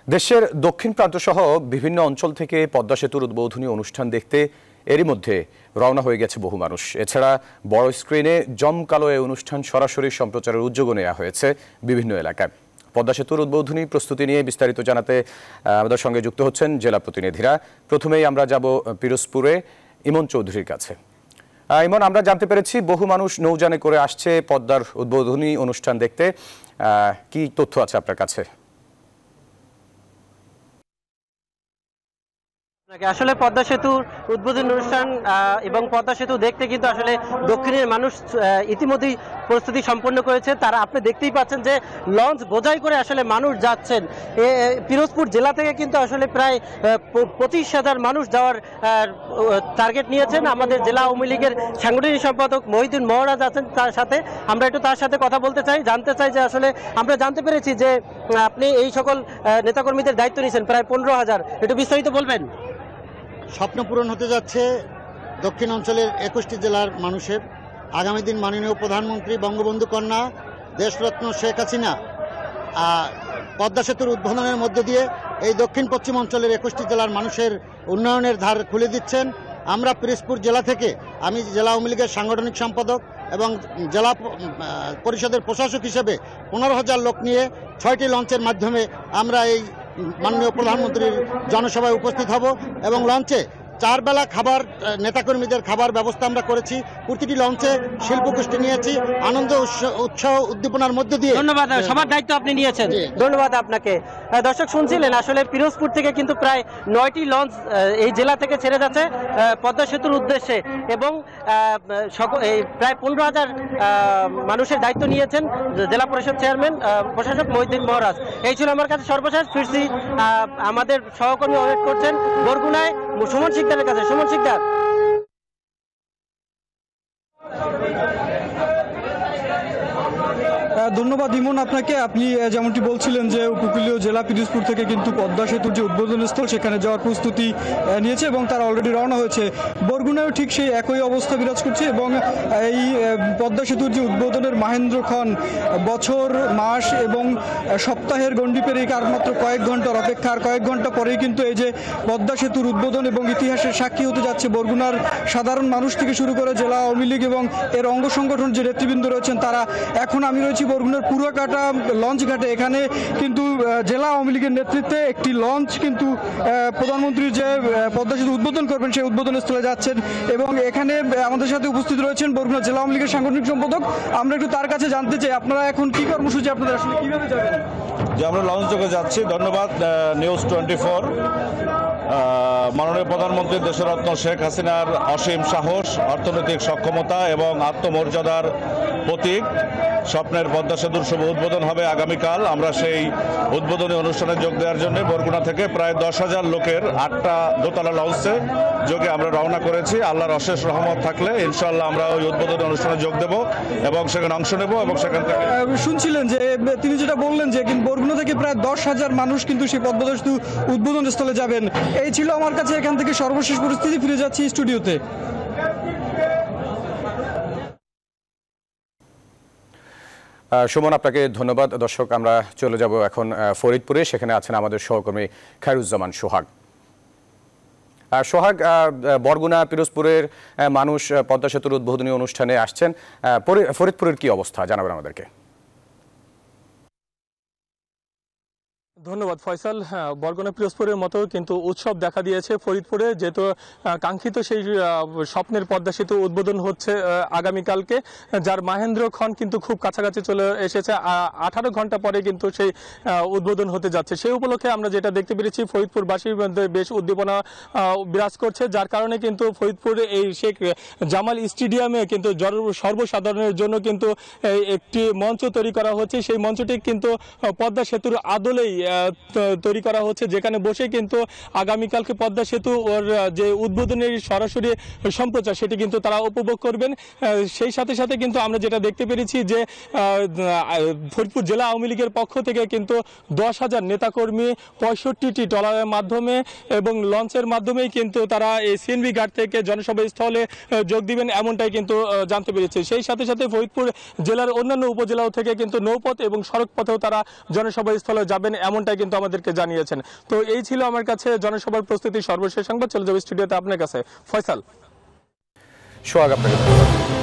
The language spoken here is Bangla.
দেশের দক্ষিণ প্রান্ত সহ বিভিন্ন অঞ্চল থেকে পদ্মা সেতুর উদ্বোধনী অনুষ্ঠান দেখতে এরই মধ্যে রওনা হয়ে গেছে বহু মানুষ। এছাড়া বড় স্ক্রিনে জমকালো এই অনুষ্ঠান সরাসরি সম্প্রচারের উদ্যোগও নেওয়া হয়েছে বিভিন্ন এলাকায়। পদ্মা সেতুর উদ্বোধনী প্রস্তুতি নিয়ে বিস্তারিত জানাতে আমাদের সঙ্গে যুক্ত হচ্ছেন জেলা প্রতিনিধিরা। প্রথমেই আমরা যাব পিরোজপুরে ইমন চৌধুরীর কাছে। ইমন, আমরা জানতে পেরেছি বহু মানুষ নৌযানে করে আসছে পদ্মার উদ্বোধনী অনুষ্ঠান দেখতে। কি তথ্য আছে আপনার কাছে? আসলে পদ্মা সেতুর উদ্বোধনী অনুষ্ঠান এবং পদ্মা সেতু দেখতে কিন্তু আসলে দক্ষিণের মানুষ ইতিমধ্যেই প্রস্তুতি সম্পন্ন করেছে। তারা আপনি দেখতেই পাচ্ছেন যে লঞ্চ বোঝাই করে আসলে মানুষ যাচ্ছেন। পিরোজপুর জেলা থেকে কিন্তু আসলে প্রায় 25,000 মানুষ যাওয়ার টার্গেট নিয়েছেন। আমাদের জেলা আওয়ামী লীগের সাংগঠনিক সম্পাদক মহিউদ্দিন মহারাজ আছেন তার সাথে। আমরা একটু তার সাথে কথা বলতে চাই, জানতে চাই যে আসলে আমরা জানতে পেরেছি যে আপনি এই সকল নেতাকর্মীদের দায়িত্ব নিয়েছেন প্রায় 15,000, একটু বিস্তারিত বলবেন। স্বপ্ন পূরণ হতে যাচ্ছে দক্ষিণ অঞ্চলের 21টি জেলার মানুষের। আগামী দিন মাননীয় প্রধানমন্ত্রী বঙ্গবন্ধু কন্যা দেশরত্ন শেখ হাসিনা পদ্মা সেতুর উদ্বোধনের মধ্য দিয়ে এই দক্ষিণ পশ্চিম অঞ্চলের 21টি জেলার মানুষের উন্নয়নের ধার খুলে দিচ্ছেন। আমরা পিরোজপুর জেলা থেকে, আমি জেলা আওয়ামী লীগের সাংগঠনিক সম্পাদক এবং জেলা পরিষদের প্রশাসক হিসেবে 15,000 লোক নিয়ে 6টি লঞ্চের মাধ্যমে আমরা এই মাননীয় প্রধানমন্ত্রীর জনসভায় উপস্থিত হব এবং লঞ্চে 4 বেলা খাবার, নেতাকর্মীদের খাবার ব্যবস্থা আমরা করেছি। প্রতিটি লঞ্চে শিল্পগোষ্ঠী নিয়েছি। আনন্দ উৎসাহ উদ্দীপনার মধ্য দিয়ে ধন্যবাদ। সবার দায়িত্ব আপনি নিয়েছেন, ধন্যবাদ আপনাকে। দর্শক শুনছিলেন, আসলে পিরোজপুর থেকে কিন্তু প্রায় 9টি লঞ্চ এই জেলা থেকে ছেড়ে যাচ্ছে পদ্মা সেতুর উদ্দেশ্যে এবং প্রায় 15,000 মানুষের দায়িত্ব নিয়েছেন জেলা পরিষদ চেয়ারম্যান প্রশাসক মহিউদ্দিন মহারাজ। এই ছিল আমার কাছে সর্বশেষ। ফিরছি আমাদের সহকর্মী ওয়েট করছেন বরগুনায় সুমন শিকদারের কাছে। সুমন শিকদার। ধন্যবাদ ইমন আপনাকে। আপনি যেমনটি বলছিলেন যে উপকূলীয় জেলা পিরোজপুর থেকে কিন্তু পদ্মা সেতুর যে উদ্বোধনী স্থল সেখানে যাওয়ার প্রস্তুতি নিয়েছে এবং তারা অলরেডি রওনা হয়েছে। বরগুনায়ও ঠিক সেই একই অবস্থা বিরাজ করছে এবং এই পদ্মা সেতুর যে উদ্বোধনের মাহেন্দ্রক্ষণ বছর, মাস এবং সপ্তাহের গণ্ডি পেরিয়ে আর মাত্র কয়েক ঘন্টার অপেক্ষা। আর কয়েক ঘন্টা পরেই কিন্তু এই যে পদ্মা সেতুর উদ্বোধন এবং ইতিহাসের সাক্ষী হতে যাচ্ছে বরগুনার সাধারণ মানুষ থেকে শুরু করে জেলা আওয়ামী লীগ এবং এর অঙ্গ সংগঠন যে নেতৃবৃন্দ রয়েছেন তারা। এখন আমি রয়েছি বরগুনার পুরাকাটা লঞ্চ ঘাটে। এখানে কিন্তু জেলা আওয়ামী লীগের নেতৃত্বে একটি লঞ্চ কিন্তু প্রধানমন্ত্রী যে পদ্মা সেতু উদ্বোধন করবেন সেই উদ্বোধন স্থলে যাচ্ছেন এবং এখানে আমাদের সাথে উপস্থিত রয়েছেন বরগুনা জেলা আওয়ামী লীগের সাংগঠনিক সম্পাদক। আমরা একটু তার কাছে জানতে চাই আপনারা এখন কি কর্মসূচি, আপনারা আসলে কিভাবে যাবেন? যে আমরা লঞ্চ যোগে যাচ্ছি। ধন্যবাদ নিউজ 24। মাননীয় প্রধানমন্ত্রী দেশরত্ন শেখ হাসিনার অসীম সাহস, অর্থনৈতিক সক্ষমতা এবং আত্মমর্যাদার প্রতীক স্বপ্নের পদ্মা সেতুর শুভ উদ্বোধন হবে আগামীকাল। আমরা সেই উদ্বোধনী অনুষ্ঠানে যোগ দেওয়ার জন্য বরগুনা থেকে প্রায় 10,000 লোকের 8টা দোতলা লঞ্চে যোগে আমরা রওনা করেছি। আল্লাহর অশেষ রহমত থাকলে ইনশাআল্লাহ আমরা ওই উদ্বোধনী অনুষ্ঠানে যোগ দেব এবং সেখানে অংশ নেব এবং সেখান থেকে শুনছিলেন যে তিনি যেটা বললেন যে কিন্তু বরগুনা থেকে প্রায় 10,000 মানুষ কিন্তু সেই পদ্মা সেতু উদ্বোধন স্থলে যাবেন। এই ছিল আমার কাছে এখান থেকে সর্বশেষ পরিস্থিতি। ফিরে যাচ্ছি স্টুডিওতে। সুমন, আপনাকে ধন্যবাদ। দর্শক, আমরা চলে যাব এখন ফরিদপুরে। সেখানে আছেন আমাদের সহকর্মী খায়রুজ্জামান সোহাগ। সোহাগ, বরগুনা পিরোজপুরের মানুষ পদ্মা সেতুর উদ্বোধনী অনুষ্ঠানে আসছেন। ফরিদপুরের কি অবস্থা জানাবেন আমাদেরকে? ধন্যবাদ ফয়সাল। বরগুনা পিরোজপুরের মতো কিন্তু উৎসব দেখা দিয়েছে ফরিদপুরে, যেহেতু কাঙ্ক্ষিত সেই স্বপ্নের পদ্মা সেতু উদ্বোধন হচ্ছে আগামীকালকে, যার মাহেন্দ্রক্ষণ কিন্তু খুব কাছাকাছি চলে এসেছে। 18 ঘন্টা পরে কিন্তু সেই উদ্বোধন হতে যাচ্ছে। সেই উপলক্ষে আমরা যেটা দেখতে পেরেছি ফরিদপুরবাসীর মধ্যে বেশ উদ্দীপনা বিরাজ করছে, যার কারণে কিন্তু ফরিদপুরে এই শেখ জামাল স্টেডিয়ামে কিন্তু সর্বসাধারণের জন্য কিন্তু একটি মঞ্চ তৈরি করা হচ্ছে। সেই মঞ্চটি কিন্তু পদ্মা সেতুর আদলেই তৈরি করা হচ্ছে, যেখানে বসে কিন্তু আগামীকালকে পদ্মা সেতু ওর যে উদ্বোধনের সরাসরি সম্প্রচার সেটি কিন্তু তারা উপভোগ করবেন। সেই সাথে সাথে কিন্তু আমরা যেটা দেখতে পেরেছি যে ফরিদপুর জেলা আওয়ামী লীগের পক্ষ থেকে কিন্তু 10,000 নেতাকর্মী 65টি ট্রলারের মাধ্যমে এবং লঞ্চের মাধ্যমেই কিন্তু তারা এই সিএনবি ঘাট থেকে জনসভা স্থলে যোগ দিবেন, এমনটাই কিন্তু জানতে পেরেছি। সেই সাথে সাথে ফরিদপুর জেলার অন্যান্য উপজেলাও থেকে কিন্তু নৌপথ এবং সড়ক পথেও তারা জনসভা স্থলে যাবেন এমন এমনটাই কিন্তু আমাদেরকে জানিয়েছেন। তো এই ছিল আমার কাছে জনসভার প্রস্তুতি সর্বশেষ সংবাদ। চলে যাবো স্টুডিওতে আপনার কাছে ফয়সাল। সোহাগ আপনাকে ধন্যবাদ।